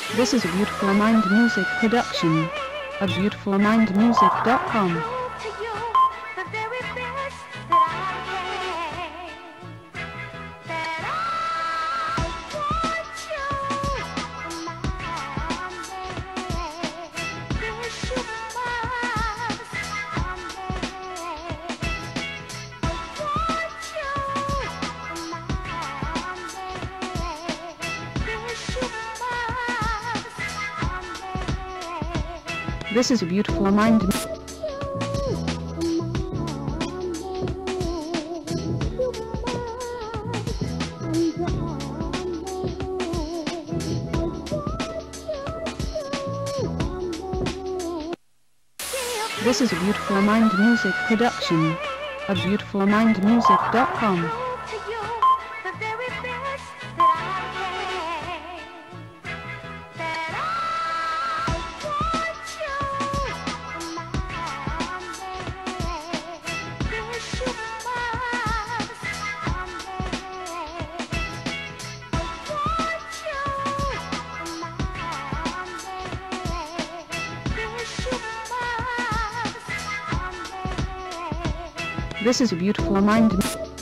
This is a Beautiful Mind Music production of beautifulmindmusic.com. This is a Beautiful Mind. This is a Beautiful Mind Music production of beautifulmindmusic.com. This is a Beautiful Mind.